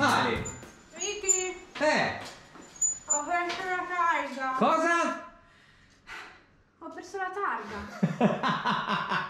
Ale! Vicky, Ho perso la targa. cosa? Ho perso la targa.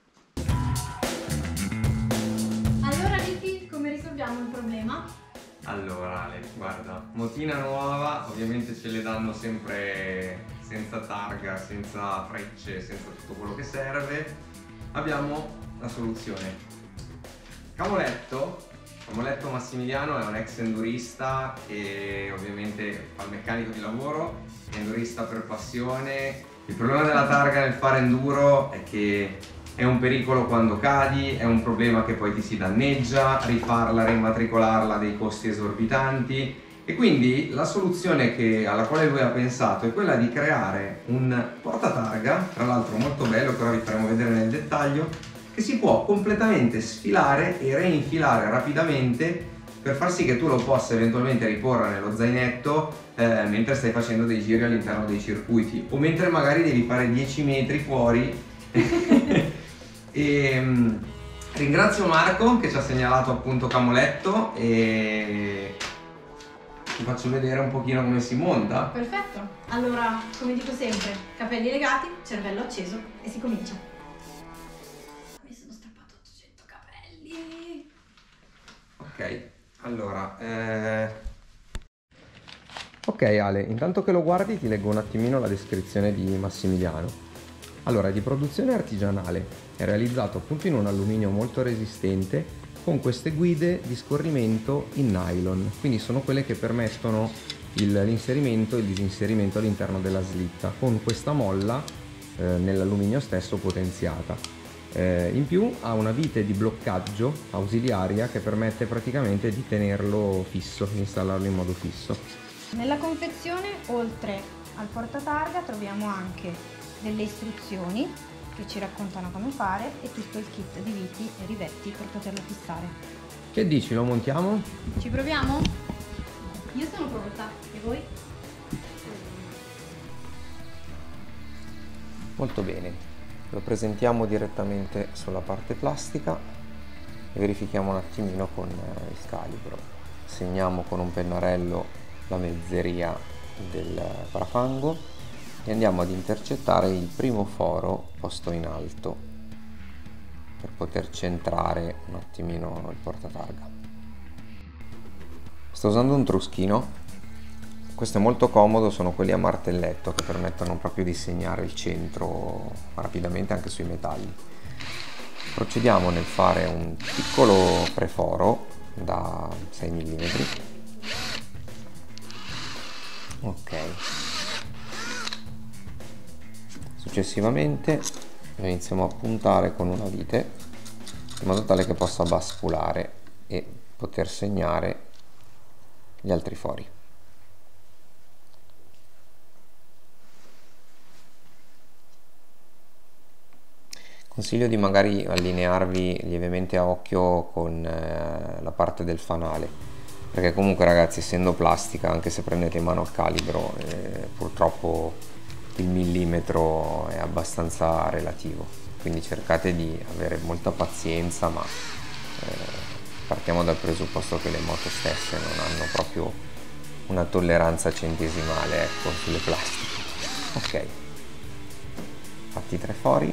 Allora Vicky, come risolviamo il problema? Allora Ale, guarda, motina nuova, ovviamente ce le danno sempre senza targa, senza frecce, senza tutto quello che serve. Abbiamo la soluzione. Camoletto Massimiliano è un ex endurista che ovviamente fa il meccanico di lavoro, è endurista per passione. Il problema della targa nel fare enduro è che è un pericolo quando cadi, è un problema che poi ti si danneggia, rifarla, rimatricolarla ha dei costi esorbitanti e quindi la soluzione alla quale lui ha pensato è quella di creare un portatarga, tra l'altro molto bello, che ora vi faremo vedere nel dettaglio, che si può completamente sfilare e reinfilare rapidamente per far sì che tu lo possa eventualmente riporre nello zainetto mentre stai facendo dei giri all'interno dei circuiti o mentre magari devi fare 10 metri fuori. Ringrazio Marco che ci ha segnalato appunto Camoletto e ti faccio vedere un pochino come si monta. Perfetto. Allora, come dico sempre, capelli legati, cervello acceso e si comincia. Mi sono strappato 800 capelli. Ok, allora ok Ale, intanto che lo guardi ti leggo un attimino la descrizione di Massimiliano. Allora, è di produzione artigianale, è realizzato appunto in un alluminio molto resistente con queste guide di scorrimento in nylon, quindi sono quelle che permettono l'inserimento e il disinserimento all'interno della slitta con questa molla nell'alluminio stesso potenziata. In più ha una vite di bloccaggio ausiliaria che permette praticamente di tenerlo fisso, di installarlo in modo fisso. Nella confezione, oltre al portatarga, troviamo anche delle istruzioni che ci raccontano come fare e tutto il kit di viti e rivetti per poterlo fissare. Che dici, lo montiamo? Ci proviamo? Io sono pronta, e voi? Molto bene, lo presentiamo direttamente sulla parte plastica e verifichiamo un attimino con il calibro. Segniamo con un pennarello la mezzeria del parafango e andiamo ad intercettare il primo foro posto in alto per poter centrare un attimino il portatarga. Sto usando un truschino, questo è molto comodo, sono quelli a martelletto che permettono proprio di segnare il centro rapidamente anche sui metalli. Procediamo nel fare un piccolo preforo da 6 mm. Ok. Successivamente lo iniziamo a puntare con una vite in modo tale che possa basculare e poter segnare gli altri fori. Consiglio di magari allinearvi lievemente a occhio con la parte del fanale, perché comunque ragazzi, essendo plastica, anche se prendete in mano il calibro, purtroppo il millimetro è abbastanza relativo, quindi cercate di avere molta pazienza, ma partiamo dal presupposto che le moto stesse non hanno proprio una tolleranza centesimale, ecco, sulle plastiche. Ok, fatti 3 fori.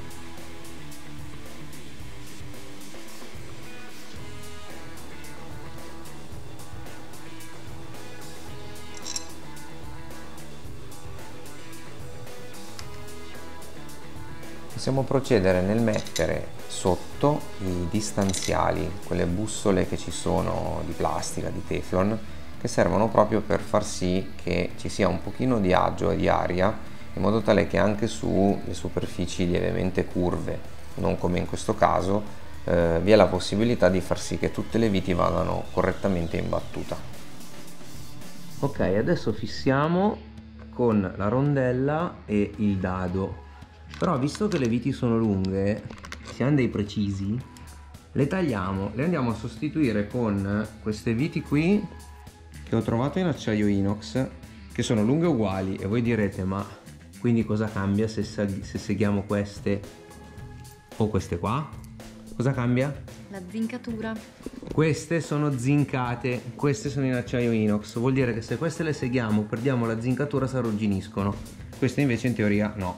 Possiamo procedere nel mettere sotto i distanziali, quelle bussole che ci sono di plastica, di Teflon, che servono proprio per far sì che ci sia un pochino di agio e di aria, in modo tale che anche sulle superfici lievemente curve, non come in questo caso, vi è la possibilità di far sì che tutte le viti vadano correttamente in battuta. Ok, adesso fissiamo con la rondella e il dado. Però visto che le viti sono lunghe, siamo dei precisi, le tagliamo, le andiamo a sostituire con queste viti qui che ho trovato in acciaio inox, che sono lunghe uguali, e voi direte ma quindi cosa cambia se seghiamo queste o queste qua? Cosa cambia? La zincatura. Queste sono zincate, queste sono in acciaio inox, vuol dire che se queste le seghiamo, perdiamo la zincatura, si arrugginiscono. Queste invece in teoria no.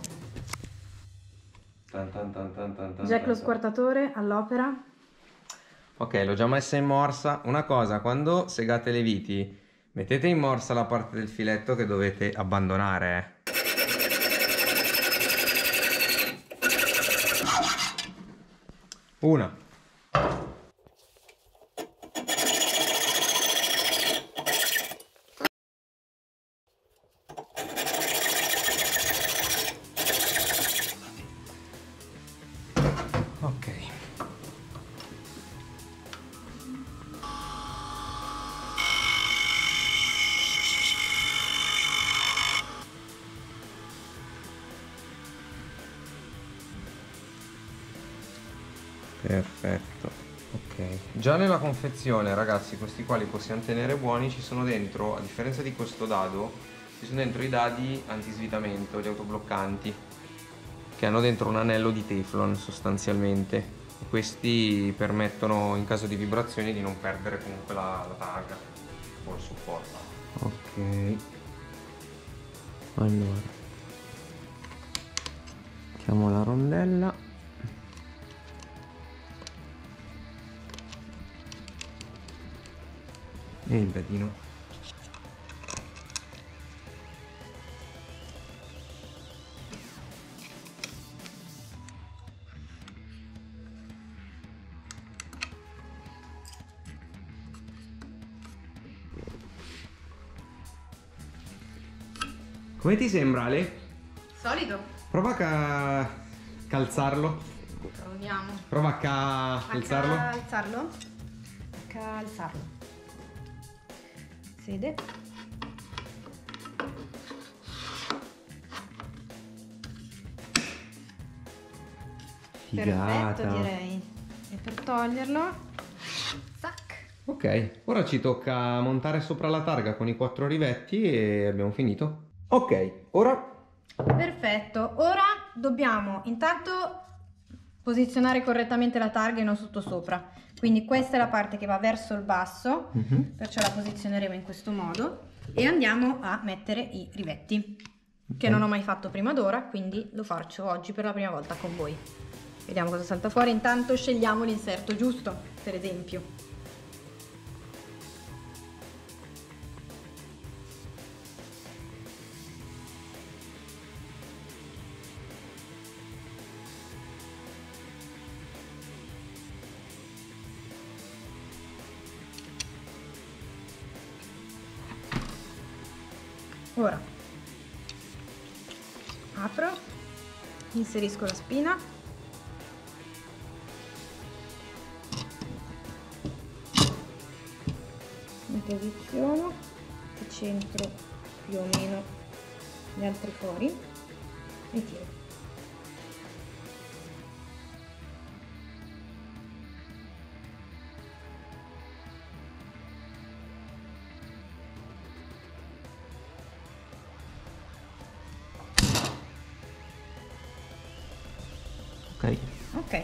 Jack lo squartatore all'opera. Ok, l'ho già messa in morsa. Una cosa, quando segate le viti, mettete in morsa la parte del filetto che dovete abbandonare. Una. Ok. Perfetto. Ok. Già nella confezione, ragazzi, questi qua li possiamo tenere buoni. Ci sono dentro, a differenza di questo dado, ci sono dentro i dadi antisvitamento, gli autobloccanti, che hanno dentro un anello di Teflon sostanzialmente. E questi permettono in caso di vibrazioni di non perdere comunque la targa o il supporto. Ok, allora mettiamo la rondella e il dadino. Come ti sembra, Ale? Solido. Prova a calzarlo. Proviamo. Prova a calzarlo. Alzarlo? Calzarlo. Sede. Figata. Perfetto, direi. E per toglierlo, zac. Ok, ora ci tocca montare sopra la targa con i 4 rivetti e abbiamo finito. Ok, ora... Perfetto, ora dobbiamo intanto posizionare correttamente la targa e non sottosopra. Quindi questa è la parte che va verso il basso, perciò la posizioneremo in questo modo e andiamo a mettere i rivetti, che non ho mai fatto prima d'ora, quindi lo faccio oggi per la prima volta con voi. Vediamo cosa salta fuori. Intanto scegliamo l'inserto giusto, per esempio. Ora apro, inserisco la spina, mi posiziono e centro più o meno gli altri fori e tiro. Ok.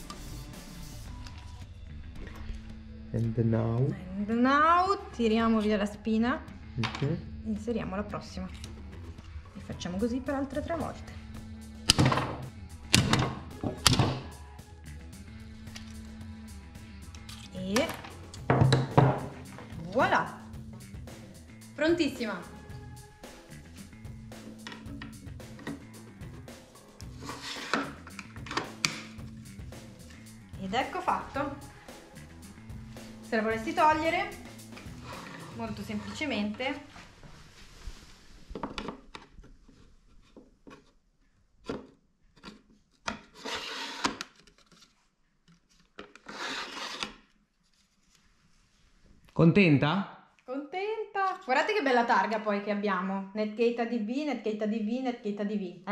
And now? And now tiriamo via la spina, inseriamo la prossima e facciamo così per altre 3 volte. E voilà! Prontissima! Ed ecco fatto. Se la volessi togliere, molto semplicemente Contenta? contenta. Guardate che bella targa poi che abbiamo. Netgate ADV, Netgate ADV, Netgate ADV,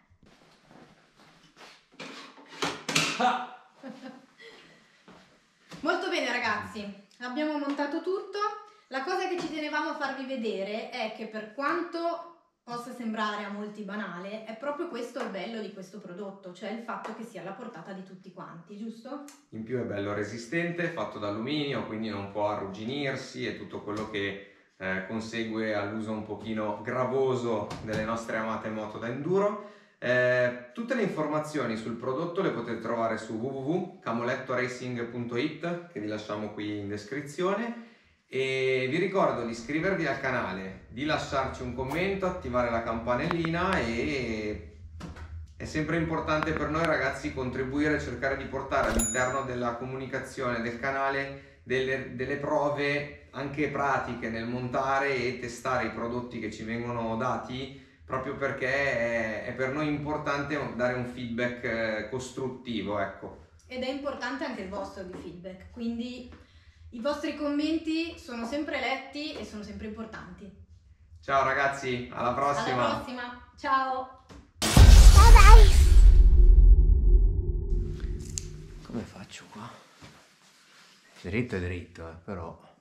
Molto bene ragazzi, abbiamo montato tutto. La cosa che ci tenevamo a farvi vedere è che per quanto possa sembrare a molti banale, è proprio questo il bello di questo prodotto, cioè il fatto che sia alla portata di tutti quanti, giusto? In più è bello resistente, fatto d'alluminio, quindi non può arrugginirsi e tutto quello che consegue all'uso un pochino gravoso delle nostre amate moto da enduro. Tutte le informazioni sul prodotto le potete trovare su www.camolettoracing.it, che vi lasciamo qui in descrizione, e vi ricordo di iscrivervi al canale, di lasciarci un commento, attivare la campanellina, e è sempre importante per noi ragazzi contribuire, cercare di portare all'interno della comunicazione del canale delle prove anche pratiche nel montare e testare i prodotti che ci vengono dati, proprio perché è per noi importante dare un feedback costruttivo, ecco. Ed è importante anche il vostro di feedback, quindi i vostri commenti sono sempre letti e sono sempre importanti. Ciao ragazzi, alla prossima! Alla prossima, ciao! Bye bye. Come faccio qua? Dritto è dritto, però